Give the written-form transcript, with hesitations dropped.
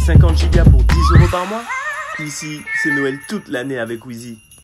50 gigas pour 10 € par mois? Ici, c'est Noël toute l'année avec Wheezy.